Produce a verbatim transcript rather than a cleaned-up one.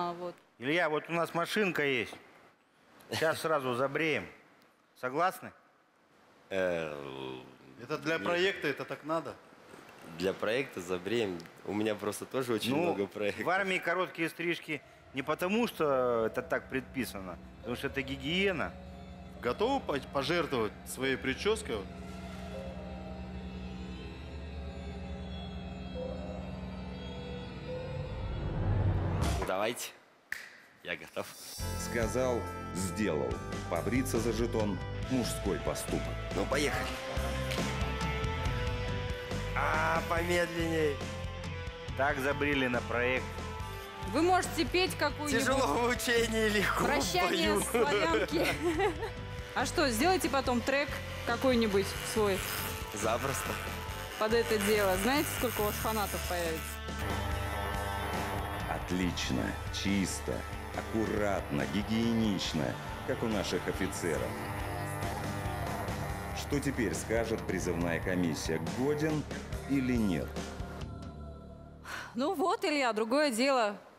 А, вот. Илья, вот у нас машинка есть. Сейчас сразу забреем. Согласны? Это для проекта, это так надо? Для проекта забреем. У меня просто тоже очень Ну, много проектов. в армии короткие стрижки не потому, что это так предписано, потому что это гигиена. Готовы по- пожертвовать своей прической? Давайте. Я готов. Сказал, сделал. Побриться за жетон – мужской поступок. Ну, поехали. А, помедленней. Так забрили на проект. Вы можете петь какую-нибудь... Тяжело в учении, легко Прощание пою. славянки. А что, сделайте потом трек какой-нибудь свой Запросто. под это дело. Знаете, сколько у вас фанатов появится? Отлично, чисто, аккуратно, гигиенично, как у наших офицеров. Что теперь скажет призывная комиссия, годен или нет? Ну вот, Илья, другое дело.